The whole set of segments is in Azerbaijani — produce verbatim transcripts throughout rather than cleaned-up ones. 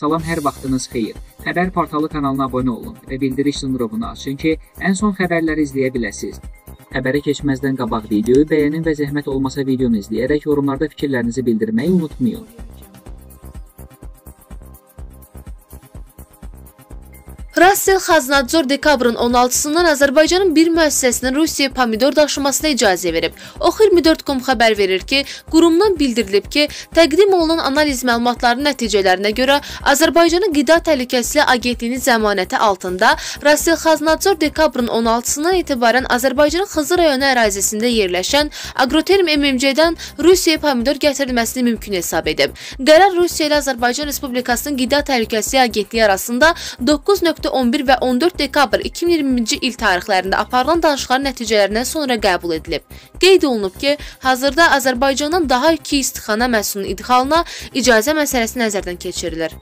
Salam, hər vaxtınız xeyir. Xəbər portalı kanalına abunə olun və bildiriş zınqrovunu açın ki, ən son xəbərləri izləyə biləsiniz. Xəbərə keçməzdən qabaq videoyu bəyənin və zəhmət olmasa videonu izləyərək yorumlarda fikirlərinizi bildirməyi unutmayın. Russell Xaznadzor dekabrın on altısından Azərbaycanın bir müəssisəsinin Rusiyaya pomidor daşımasına icazə verib. Oxu iyirmi dörd nöqtə com xəbər verir ki, qurumdan bildirilib ki, təqdim olunan analiz məlumatlarının nəticələrinə görə Azərbaycanın Qida Təhlükəsizliyi Agentliyinin zəmanəti altında Russell Xaznadzor dekabrın on altısından etibarən Azərbaycanın Xızı rayonu ərazisində yerləşən Agroterm M M C-dən Rusiyaya pomidor gətirilməsini mümkün hesab edib. Qərar Rusiya ilə Azərbaycan Respublikasının Qida Təhlükəsizliyi Agentliyi arasında doqquz nöqtə on bir və on dörd dekabr iki min iyirminci il tarixlərində aparılan danışıqların nəticələrindən sonra qəbul edilib. Qeyd olunub ki, hazırda Azərbaycandan daha iki istixana məhsulunun idxalına icazə məsələsi nəzərdən keçirilir.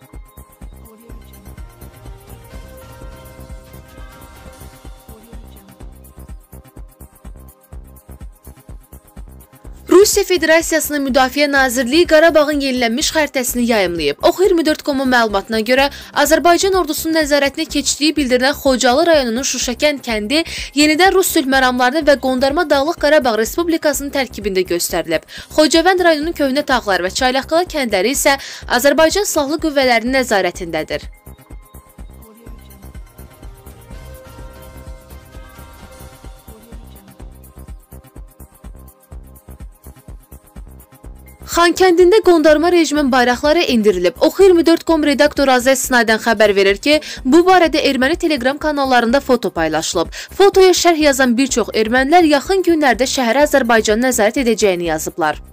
Rusiya Federasiyasının Müdafiə Nazirliyi Qarabağın yenilənmiş xəritəsini yayımlayıb. Oxu iyirmi dörd nöqtə com-un məlumatına görə Azərbaycan ordusunun nəzarətinə keçdiyi bildirilən Xocalı rayonunun Şuşakən kəndi yenidən Rus sülh məramlarını və qondarma Dağlıq Qarabağ Respublikasının tərkibində göstərilib. Xocavənd rayonunun Köhnə Tağlar və Çaylaqqala kəndləri isə Azərbaycan Silahlı Qüvvələrinin nəzarətindədir. Xankəndində qondarma rejimin bayraqları indirilib. Oxu iyirmi dörd nöqtə com redaktoru Azəz Sinaydan xəbər verir ki, bu barədə erməni telegram kanallarında foto paylaşılıb. Fotoya şərh yazan bir çox ermənilər yaxın günlərdə şəhərə Azərbaycan nəzarət edəcəyini yazıblar.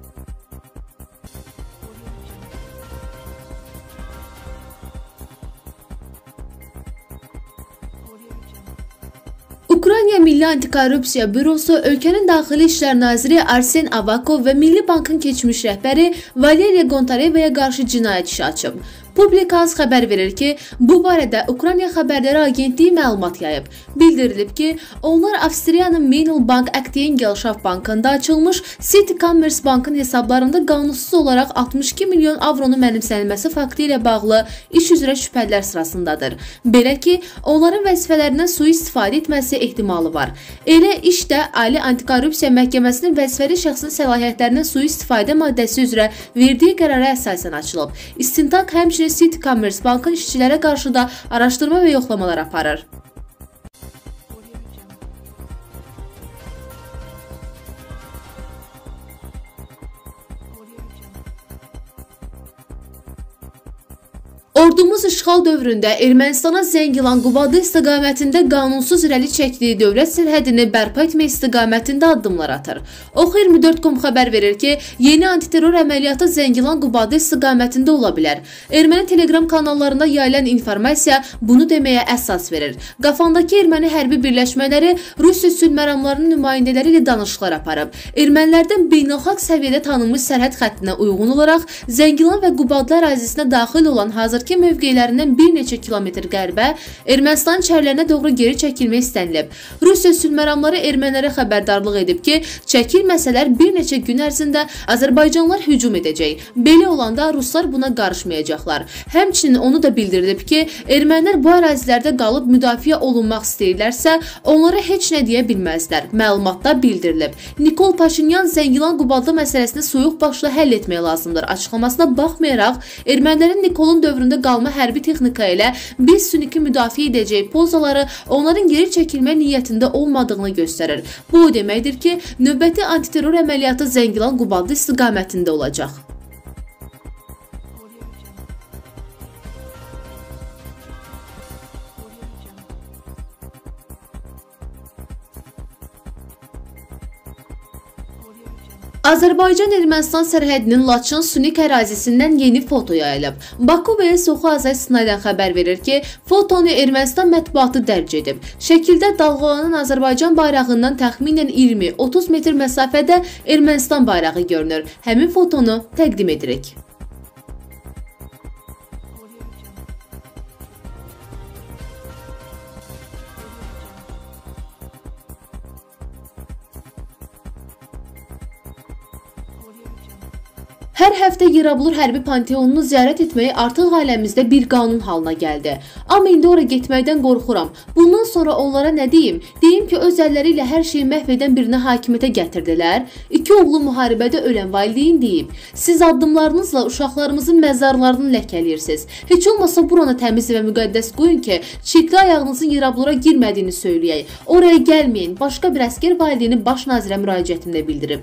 Ukrayna Milli Antikorrupsiya Bürosu ölkənin Daxili İşlər Naziri Arsen Avakov və Milli Bankın keçmiş rəhbəri Valeriya Gontarevaya qarşı cinayət işi açıb. Publikans xəbər verir ki, bu barədə Ukrayna Xəbərləri Agentliyi məlumat yayıb. Bildirilib ki, onlar Avstriyanın Mainl Bank Aktiengelschaft Bankında açılmış City Commerce Bankın hesablarında qanunsuz olaraq altmış iki milyon avronun mənimsənilməsi faktı ilə bağlı iş üzrə şübhələr sırasındadır. Belə ki, onların vəzifələrindən sui-istifadə etməsi ehtimalı var. Elə iş də Ali Antikorrupsiya Məhkəməsinin vəzifəli şəxsin səlahiyyətlərindən sui-istifadə maddəsi üzrə verdiyi qərara əsasən açılıb. İstintaq həmçinin City Commerce Bankın işçilərə qarşı da araşdırma və yoxlamalar aparır. Ordumuz işğal dövründə Ermənistana Zəngilan Qubadlı istiqamətində qanunsuz irəli çəkdiyi dövlət sərhədini bərpa etmək istiqamətində addımlar atır. Oxu iyirmi dörd nöqtə com xəbər verir ki, yeni antiterror əməliyyatı Zəngilan Qubadlı istiqamətində ola bilər. Erməni telegram kanallarında yayılan informasiya bunu deməyə əsas verir. Qafandakı erməni hərbi birləşmələri Rusiya sülh məramlarının nümayəndələri ilə danışıqlar aparıb. Ermənilərdən beynəlxalq səviyyədə tanınmış sərhəd xəttinə uyğun olaraq Zəngilan və Qubadlı ərazisinə daxil olan hazır ki, mövqelərindən bir neçə kilometr qərbə Ermənistanın çərlərinə doğru geri çəkilmək istənilib. Rusiya sülh məramları ermənilərə xəbərdarlıq edib ki, çəkilməsələr bir neçə gün ərzində Azərbaycanlılar hücum edəcək. Belə olanda Ruslar buna qarışmayacaqlar. Həmçinin onu da bildirilib ki, ermənilər bu ərazilərdə qalıb müdafiə olunmaq istəyirlərsə, onlara heç nə deyə bilməzlər. Məlumatda bildirilib. Nikol Paşinyan Zəngilan Qubadlı məsələsini soyuq başla həll etmək lazımdır açıqlamasına baxmayaraq, ermənilərin Nikolun dövründə qalma hərbi texnika ilə biz süniki müdafiə edəcək pozaları onların geri çəkilmə niyyətində olmadığını göstərir. Bu o deməkdir ki, növbəti antiterror əməliyyatı Zəngilan Qubadlı istiqamətində olacaq. Azərbaycan Ermənistan sərhədinin Laçın Sünik ərazisindən yeni foto yayılıb. Baku və Soxu Azəz Sinaydan xəbər verir ki, fotonu Ermənistan mətbuatı dərc edib. Şəkildə dalğalanan Azərbaycan bayrağından təxminən iyirmi otuz metr məsafədə Ermənistan bayrağı görünür. Həmin fotonu təqdim edirik. Hər həftə Yerablur hərbi panteonunu ziyarət etməyi artıq ailəmizdə bir qanun halına gəldi. Amma indi ora getməkdən qorxuram. Bundan sonra onlara nə deyim? Deyim ki, öz əlləri ilə hər şeyi məhv edən birini hakimiyyətə gətirdilər. İki oğlu müharibədə ölən valideyn deyib. Siz addımlarınızla uşaqlarımızın məzarlarını ləkələyirsiniz. Heç olmasa buranı təmiz və müqəddəs qoyun ki, çirkli ayağınızın Yerablura girmədiyini söyləyək. Oraya gəlməyin. Başqa bir əskər valideyni baş nazirə müraciətində bildirib.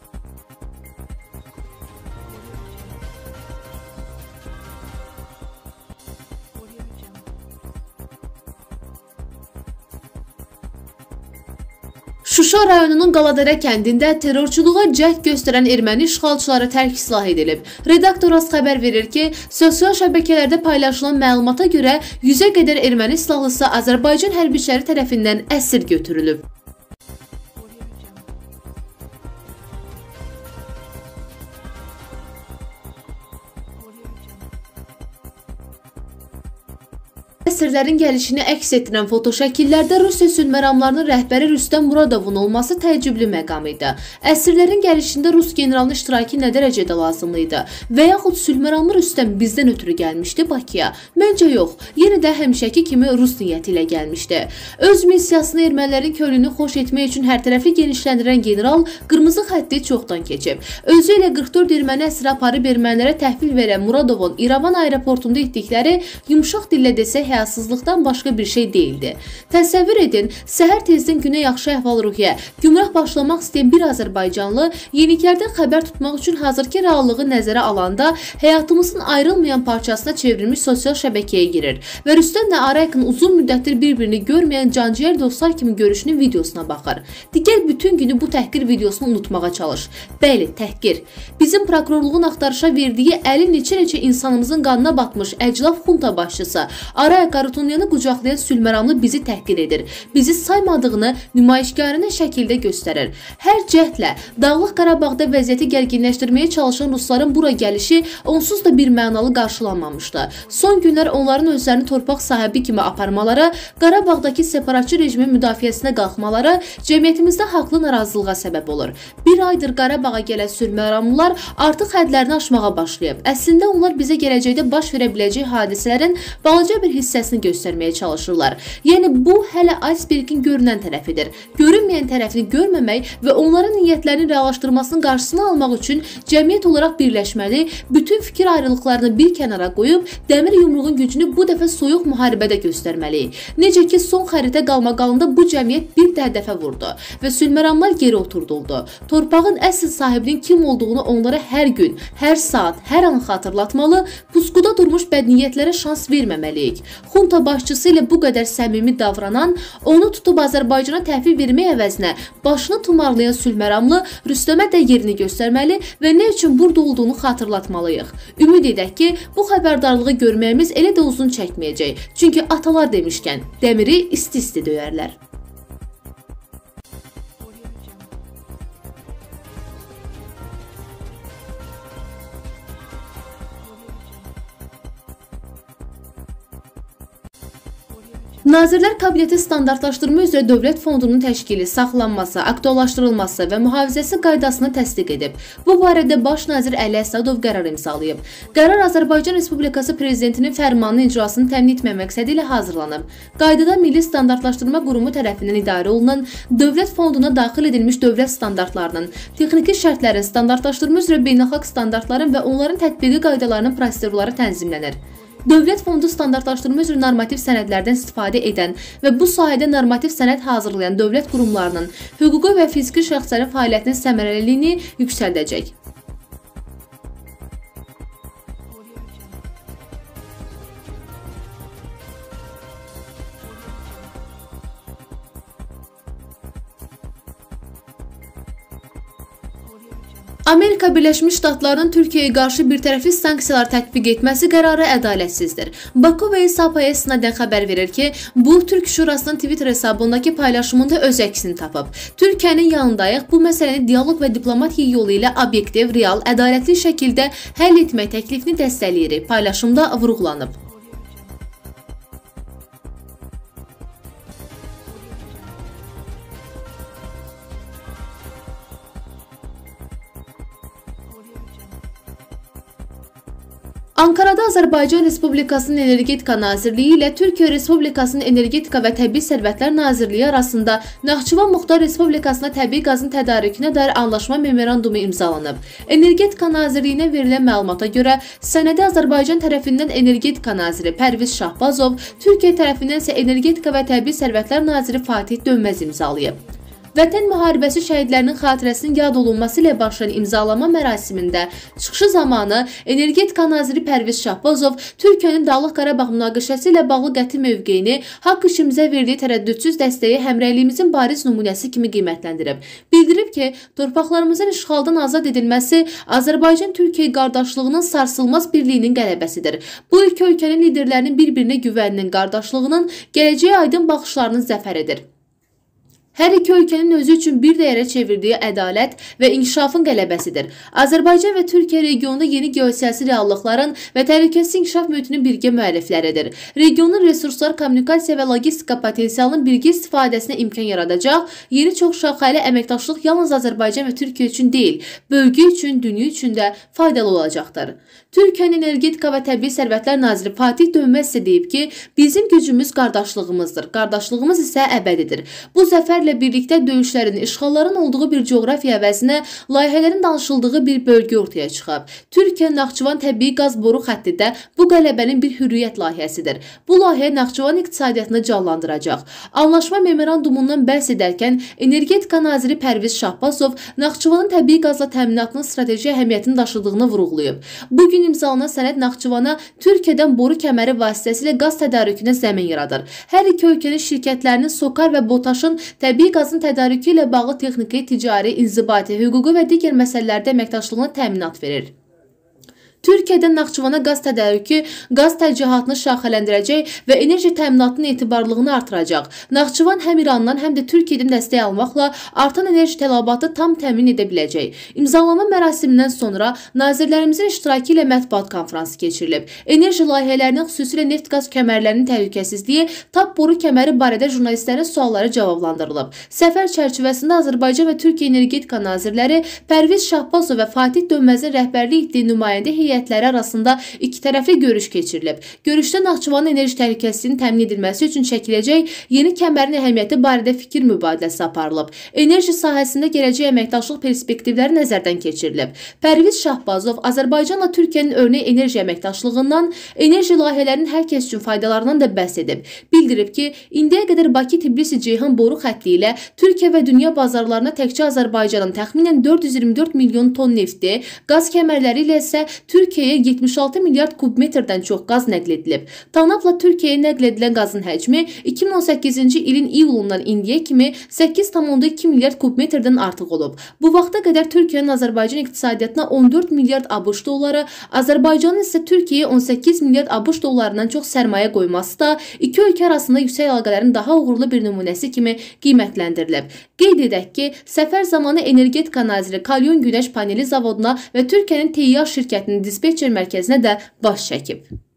Şuşa rayonunun Qaladərə kəndində terrorçuluğa cəhd göstərən erməni işğalçıları tərk islah edilib. Redaktor az xəbər verir ki, sosial şəbəkələrdə paylaşılan məlumata görə yüzə qədər erməni silahlısı Azərbaycan hərbiçiləri tərəfindən əsir götürülüb. Əsirlərin gəlişini əks etdirən fotoşəkillərdə Rusiya sülhməramlarının rəhbəri Rüstəm Muradovun olması təəccüblü məqam idi. Əsirlərin gəlişində Rus generalının iştirakı nə dərəcədə lazımlı idi? Və yaxud sülhməramlı Rüstəm bizdən ötürü gəlmişdi Bakıya? Məncə yox, yenə də həmişəki kimi Rus niyyəti ilə gəlmişdi. Öz missiyasını ermənilərin könlünü xoş etmək üçün hər tərəfli genişləndirən general qırmızı xətti çoxdan keçib. Özü ilə qırx dörd erməni əsir aparıb ermənilərə təhvil verən Muradovun İrəvan aeroportunda etdikləri yumşaq dillə desək həyasızlıqdan başqa bir şey deyildi. Təsəvvür edin, səhər tezdən günə yaxşı əhval-ruhiyyə, gümrah başlamaq istəyən bir Azərbaycanlı yeniliklərdən xəbər tutmaq üçün hazırki reallığı nəzərə alanda həyatımızın ayrılmayan parçasına çevrilmiş sosial şəbəkəyə girir və Rüstəmlə Araykın uzun müddətdir bir-birini görməyən canciyər dostlar kimi görüşünün videosuna baxır. Digər bütün günü bu təhqir videosunu unutmağa çalış. Bəli, təhqir. Bizim prokurorluğun axtarışa verdiyi əli neçə-neçə insanımızın qanına batmış əclaf xunta başçısı Aray Qarutunyanı qucaqlayan sülhməramlı bizi təhqir edir. Bizi saymadığını nümayişkarənə şəkildə göstərir. Hər cəhdlə Dağlıq Qarabağda vəziyyəti gərginləşdirməyə çalışan Rusların bura gəlişi onsuz da bir mənalı qarşılanmamışdı. Son günlər onların özlərini torpaq sahibi kimi aparmaları, Qarabağdakı separatçı rejimin müdafiəsinə qalxmaları cəmiyyətimizdə haqlı narazılığa səbəb olur. Bir aydır Qarabağa gələn sülhməramlılar artıq hədlərini aşmağa başlayıb. Əslində onlar bizə gələcəkdə baş verə biləcək hadisələrin balaca bir hissəsini göstərməyə çalışırlar. Yəni bu hələ icebergin görünən tərəfidir. Görünməyən tərəfini görməmək və onların niyyətlərinin reallaşdırmasının qarşısını almaq üçün cəmiyyət olaraq birləşməli, bütün fikir ayrılıqlarını bir kənara qoyub dəmir yumruğun gücünü bu dəfə soyuq müharibədə göstərməliyik. Necə ki son xəritə qalmaqalında bu cəmiyyət bir dəfə vurdu və sülhməramlar geri oturduldu. Torpağın əsl sahibinin kim olduğunu onlara hər gün, hər saat, hər an xatırlatmalı, pusquda durmuş bədniyyətlərə şans verməməliyik. Xunta başçısı ilə bu qədər səmimi davranan, onu tutub Azərbaycana təhvil vermək əvəzinə başını tumarlayan sülhməramlı Rüstəmə də yerini göstərməli və nə üçün burada olduğunu xatırlatmalıyıq. Ümid edək ki, bu xəbərdarlığı görməyimiz elə də uzun çəkməyəcək. Çünki atalar demişkən, dəmiri isti-isti döyərlər. Nazirlər Kabineti standartlaşdırma üzrə Dövlət Fondunun təşkili, saxlanması, aktuallaşdırılması və mühafizəsi qaydasını təsdiq edib. Bu barədə Baş nazir Əli Əsədov qərar imzalayıb. Qərar Azərbaycan Respublikası Prezidentinin fərmanının icrasını təmin etmək məqsədi ilə hazırlanıb. Qaydada Milli Standartlaşdırma Qurumu tərəfindən idarə olunan Dövlət Fonduna daxil edilmiş dövlət standartlarının, texniki şərtlərin, standartlaşdırma üzrə beynəlxalq standartların və onların tətbiqi qaydalarının prosedurları tənzimlənir. Dövlət Fondu standartlaşdırma üzrə normativ sənədlərdən istifadə edən və bu sahədə normativ sənəd hazırlayan dövlət qurumlarının, hüquqi və fiziki şəxslərin fəaliyyətinin səmərəliliyini yüksəldəcək. Amerika Birləşmiş Ştatlarının Türkiyəyə qarşı birtərəfli sanksiyalar tətbiq etməsi qərarı ədalətsizdir. Baku və İSAPAya istinadən xəbər verir ki, bu Türk Şurasının Twitter hesabındakı paylaşımında öz əksini tapıb. Türkiyənin yanındayıq, bu məsələni dialoq və diplomatiya yolu ilə obyektiv, real, ədalətli şəkildə həll etmək təklifini dəstəkləyirik. Paylaşımda vurğulanıb. Ankarada Azərbaycan Respublikasının Energetika Nazirliyi ilə Türkiyə Respublikasının Energetika və Təbii Sərvətlər Nazirliyi arasında Naxçıvan Muxtar Respublikasına təbii qazın tədarükünə dair anlaşma memorandumu imzalanıb. Energetika Nazirliyinə verilən məlumata görə, sənədi Azərbaycan tərəfindən Energetika Naziri Pərviz Şahbazov, Türkiyə tərəfindən isə Energetika və Təbii Sərvətlər Naziri Fatih Dönməz imzalayıb. Vətən müharibəsi şəhidlərinin xatirəsinin yad olunması ilə başlayan imzalama mərasimində çıxışı zamanı Energetika Naziri Pərviz Şahbazov Türkiyənin Dağlıq Qarabağ münaqişəsi ilə bağlı qəti mövqeyini, haqq işimizə verdiyi tərəddüdsüz dəstəyi həmrəyliyimizin bariz nümunəsi kimi qiymətləndirib. Bildirib ki, torpaqlarımızın işğaldan azad edilməsi Azərbaycan-Türkiyə qardaşlığının sarsılmaz birliyinin qələbəsidir. Bu iki ölkənin liderlərinin bir-birinə güvəninin, qardaşlığının, gələcəyə aydın baxışlarının zəfəridir. Hər iki ölkənin özü üçün bir dəyərə çevirdiyi ədalət və inkişafın qələbəsidir. Azərbaycan və Türkiyə regionunda yeni geosiyasi reallıqların və təhlükəsiz inkişaf mühitinin birgə müəllifləridir. Regionun resurslar, kommunikasiya və logistika potensialının birgə istifadəsinə imkan yaradacaq, yeni çox şaxəli əməkdaşlıq yalnız Azərbaycan və Türkiyə üçün deyil, bölgə üçün, dünya üçün də faydalı olacaqdır. Türkiyənin Energetika və Təbii Sərvətlər Naziri Fatih Dönməz isə deyib ki, bizim gücümüz qardaşlığımızdır, qardaşlığımız isə əbədidir. Bu zəfərlə birlikdə döyüşlərin, işğalların olduğu bir coğrafiya əvəzinə layihələrin danışıldığı bir bölgə ortaya çıxıb. Türkiyə Naxçıvan təbii qaz boru xətti də bu qələbənin bir hürriyyət layihəsidir. Bu layihə Naxçıvan iqtisadiyyatını canlandıracaq. Anlaşma memorandumundan bəhs edərkən Energetika Naziri Pərviz Şahbazov Naxçıvanın təbii qazla təminatının strateji əhəmiyyətini daşıdığını vurğulayıb. Bugün imzalanan sənəd Naxçıvana Türkiyədən boru kəməri vasitəsilə qaz tədarükünə zəmin yaradır. Hər iki ölkənin şirkətlərinin SOCAR və BOTAŞın təbii qazın tədarükü ilə bağlı texniki, ticari, inzibati, hüquqi və digər məsələlərdə əməkdaşlığına təminat verir. Türkiyədən Naxçıvana qaz tədarükü, qaz təchihatını şaxələndirəcək və enerji təminatının etibarlılığını artıracaq. Naxçıvan həm İrandan, həm də Türkiyədən dəstək almaqla artan enerji tələbatı tam təmin edə biləcək. İmzalama mərasimindən sonra nazirlərimizin iştirakı ilə mətbuat konfransı keçirilib. Enerji layihələrinin, xüsusilə neft-qaz kəmərlərinin təhlükəsizliyi, TAP boru kəməri barədə jurnalistlərin sualları cavablandırılıb. Səfər çərçivəsində Azərbaycan və Türkiyə Energetika Nazirləri Pərviz Şahbazov və Fatih Dönməzin rəhbərlik etdiyi nümayəndə heyətləri arasında iki tərəfli görüş keçirilib. Görüşdə Naxçıvanın enerji təhlükəsizliyinin təmin edilməsi üçün çəkiləcək yeni kəmərin əhəmiyyəti barədə fikir mübadiləsi aparılıb. Enerji sahəsində gələcək əməkdaşlıq perspektivləri nəzərdən keçirilib. Pərviz Şahbazov Azərbaycanla Türkiyənin örnək enerji əməkdaşlığından, enerji layihələrinin hər kəs üçün faydalarından da bəhs edib. Bildirib ki, indiyə qədər Bakı-Tbilisi-Ceyhan boru xətti ilə Türkiyə və dünya bazarlarına təkcə Azərbaycanın təxminən dörd yüz iyirmi dörd milyon ton nefti, qaz kəmərləri ilə isə Türkiyəyə yetmiş altı milyard kubmetrdən çox qaz nəql edilib. Tanapla Türkiyəyə nəql edilən qazın həcmi iki min on səkkizinci ilin iyulundan indiyə kimi səkkiz tam iki milyard kubmetrdən artıq olub. Bu vaxta qədər Türkiyənin Azərbaycan iqtisadiyyatına on dörd milyard ABŞ dolları, Azərbaycanın isə Türkiyəyə on səkkiz milyard ABŞ dollarından çox sərmayə qoyması da iki ölkə arasında yüksək əlaqələrin daha uğurlu bir nümunəsi kimi qiymətləndirilib. Qeyd edək ki, səfər zamanı Energetika Naziri Kalyon Günəş Paneli zavoduna və Türkiyənin Teyyar şirkətinin dispetçer mərkəzinə də baş çəkib.